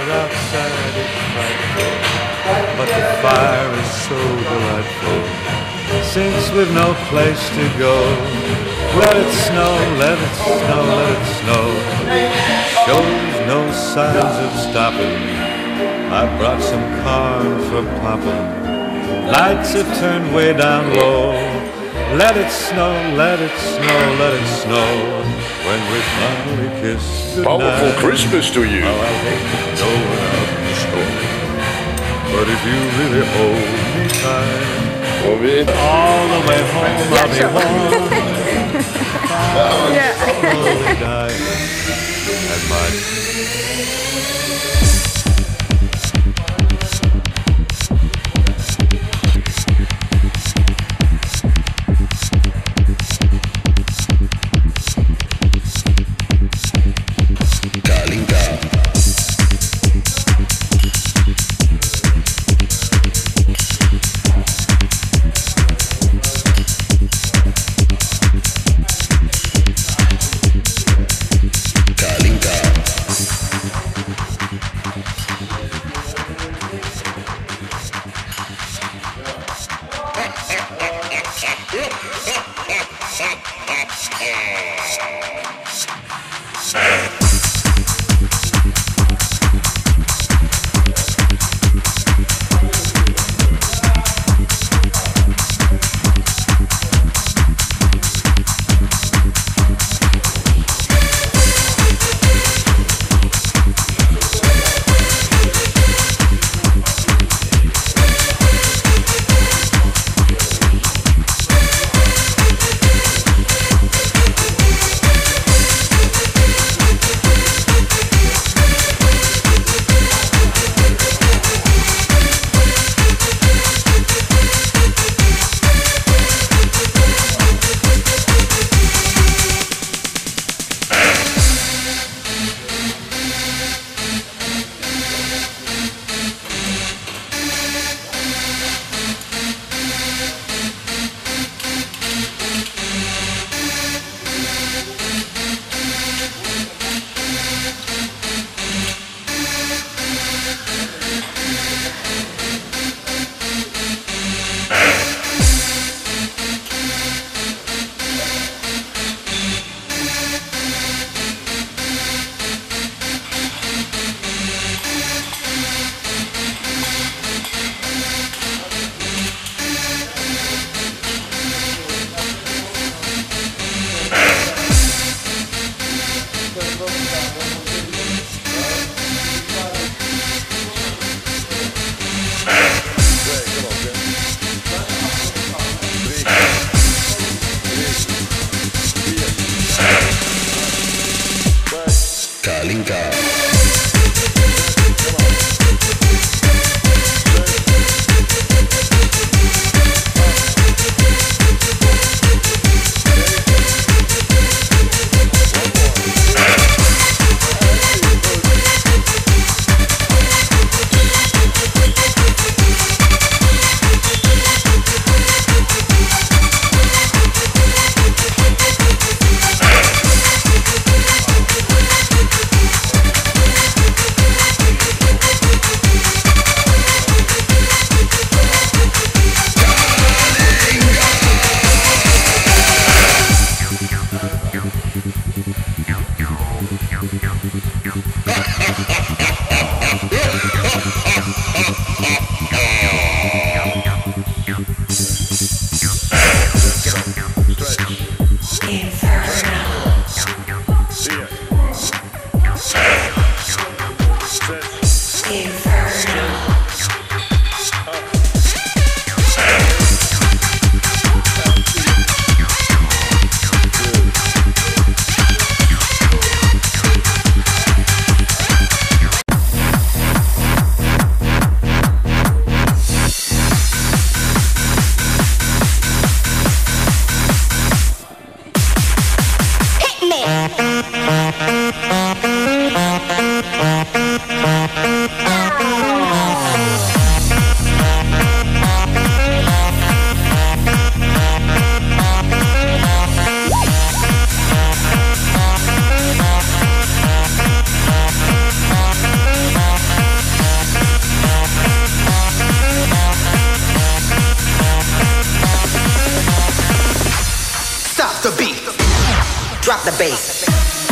weather outside is frightful, but the fire is so delightful. Since we've no place to go, let it snow, let it snow, let it snow. Shows no signs of stopping. I brought some corn for popping. Lights are turned way down low. Let it snow, let it snow, let it snow. When we finally kiss goodnight. Powerful Christmas to you. Oh, I hate to go out in the snow, but if you really hold me tight, all the way home I'll be warm. Slowly die at my drop the bass.